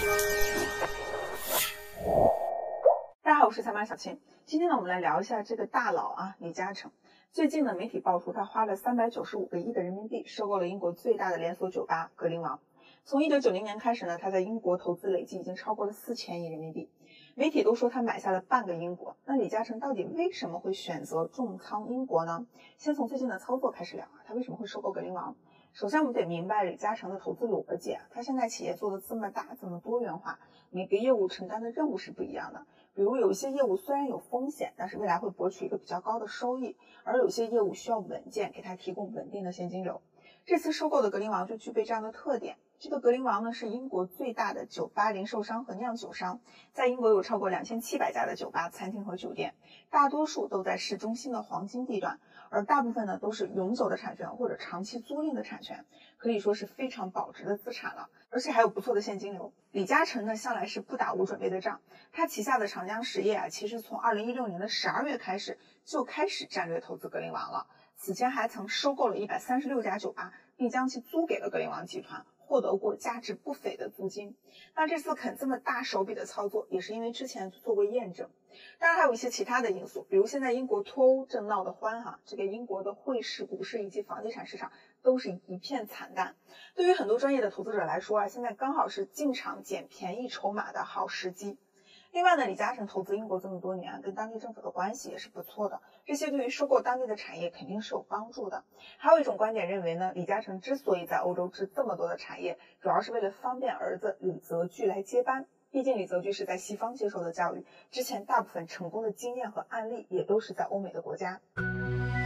大家好，我是财马小青。今天呢，我们来聊一下这个大佬啊，李嘉诚。最近呢，媒体爆出他花了395个亿的人民币收购了英国最大的连锁酒吧格林王。从1990年开始呢，他在英国投资累计已经超过了4000亿人民币。媒体都说他买下了半个英国。那李嘉诚到底为什么会选择重仓英国呢？先从最近的操作开始聊啊，他为什么会收购格林王？首先我们得明白李嘉诚的投资逻辑啊，他现在企业做的这么大，这么多元化，每个业务承担的任务是不一样的。比如有一些业务虽然有风险，但是未来会博取一个比较高的收益，而有些业务需要稳健，给它提供稳定的现金流。这次收购的格林王就具备这样的特点。这个格林王呢是英国最大的酒吧零售商和酿酒商，在英国有超过2700家的酒吧、餐厅和酒店，大多数都在市中心的黄金地段，而大部分呢都是永久的产权或者长期租赁的产权，可以说是非常保值的资产了，而且还有不错的现金流。李嘉诚呢向来是不打无准备的仗，他旗下的长江实业啊，其实从2016年的12月开始就开始战略投资格林王了，此前还曾收购了136家酒吧，并将其租给了格林王集团，获得过价值不菲的租金。那这次肯这么大手笔的操作，也是因为之前做过验证。当然还有一些其他的因素，比如现在英国脱欧正闹得欢哈，这个英国的汇市、股市以及房地产市场都是一片惨淡。对于很多专业的投资者来说啊，现在刚好是进场捡便宜筹码的好时机。另外呢，李嘉诚投资英国这么多年，跟当地政府的关系也是不错的，这些对于收购当地的产业肯定是有帮助的。还有一种观点认为呢，李嘉诚之所以在欧洲置这么多的产业，主要是为了方便儿子李泽钜来接班。毕竟李泽钜是在西方接受的教育，之前大部分成功的经验和案例也都是在欧美的国家。